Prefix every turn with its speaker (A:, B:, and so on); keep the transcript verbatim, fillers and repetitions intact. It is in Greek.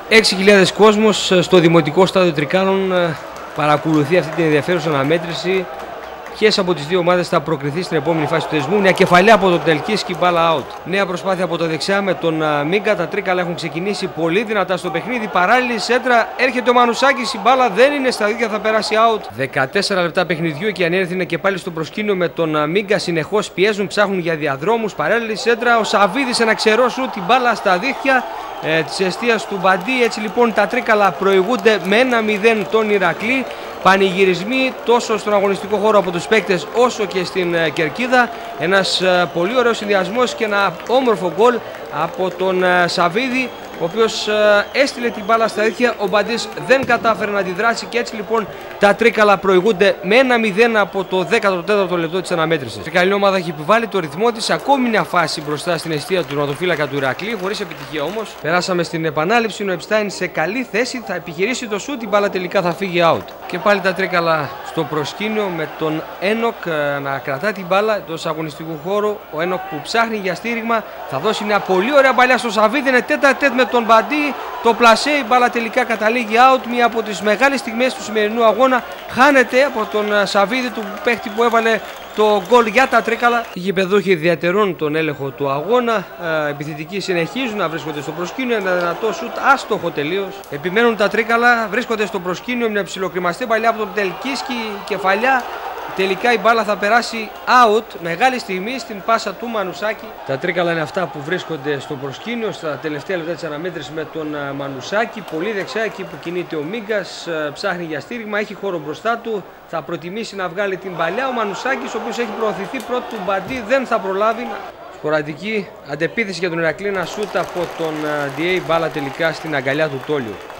A: έξι χιλιάδες κόσμος στο Δημοτικό Στάδιο Τρικάλων παρακολουθεί αυτή την ενδιαφέρουσα αναμέτρηση. Ποιες από τις δύο ομάδες θα προκριθεί στην επόμενη φάση του θεσμού? Μια κεφαλιά από τον Τελκίσκι, μπάλα out. Νέα προσπάθεια από το δεξιά με τον Μίγκα. Τα Τρίκαλα έχουν ξεκινήσει πολύ δυνατά στο παιχνίδι. Παράλληλη σέντρα, έρχεται ο Μανουσάκης. Η μπάλα δεν είναι στα δίχτυα, θα περάσει out. δεκατέσσερα λεπτά παιχνιδιού και η Ανέρθη είναι και πάλι στο προσκήνιο με τον Μίγκα. Συνεχώς πιέζουν, ψάχνουν για διαδρόμους. Παράλληλη σέντρα, ο Σαββίδης ένα ξερό σου, την μπάλα στα δίχτυα ε, της εστίας του Μπαντή. Έτσι λοιπόν τα Τρίκαλα προηγούνται με ένα μηδέν τον Ηρακλή. Πανηγυρισμοί τόσο στον αγωνιστικό χώρο από τους παίκτες όσο και στην uh, κερκίδα. Ένας uh, πολύ ωραίος συνδυασμός και ένα όμορφο γκολ από τον uh, Σαββίδη, ο οποίος uh, έστειλε την μπάλα στα δίχτυα. Ο Μπαντής δεν κατάφερε να αντιδράσει και έτσι λοιπόν τα Τρίκαλα προηγούνται με ένα μηδέν από το δέκατο τέταρτο λεπτό της αναμέτρησης. Η Τρικαλινή ομάδα έχει επιβάλει το ρυθμό της, ακόμη μια φάση μπροστά στην εστία του τερματοφύλακα του Ηρακλή, χωρίς επιτυχία όμως. Περάσαμε στην επανάληψη, ο Επστάιν σε καλή θέση, θα επιχειρήσει το σουτ, η μπάλα τελικά θα φύγει out. Και πάλι τα Τρίκαλα στο προσκήνιο με τον Ένοκ να κρατά την μπάλα εντός αγωνιστικού χώρου. Ο Ένοκ που ψάχνει για στήριγμα θα δώσει μια πολύ ωραία παλιά στο Σαββίδη. Είναι τέτα τέτ με τον Μπαντή. Το πλασέ, η μπάλα τελικά καταλήγει out. Μια από τις μεγάλες στιγμές του σημερινού αγώνα χάνεται από τον Σαββίδη, του παίχτη που έβαλε το γκολ για τα Τρίκαλα. Οι γηπεδούχοι διατηρούν τον έλεγχο του αγώνα. Ε, επιθετικοί συνεχίζουν να βρίσκονται στο προσκήνιο. Ένα δυνατό σουτ, άστοχο τελείως. Επιμένουν τα Τρίκαλα, βρίσκονται στο προσκήνιο. Μια ψιλοκριμαστή παλιά από τον Τελκίσκι, κεφαλιά. Τελικά η μπάλα θα περάσει out. Μεγάλη στιγμή στην πάσα του Μανουσάκη. Τα Τρίκαλα είναι αυτά που βρίσκονται στο προσκήνιο στα τελευταία λεπτά της αναμέτρησης με τον Μανουσάκη. Πολύ δεξιά, εκεί που κινείται ο Μίγκας. Ψάχνει για στήριγμα, έχει χώρο μπροστά του. Θα προτιμήσει να βγάλει την παλιά. Ο Μανουσάκης, ο οποίος έχει προωθηθεί πρώτο του Μπαντή, δεν θα προλάβει. Σποραντική αντεπίθεση για τον Ηρακλή. Ένα σούτ από τον ντι έι, μπάλα τελικά στην αγκαλιά του Τόλιου.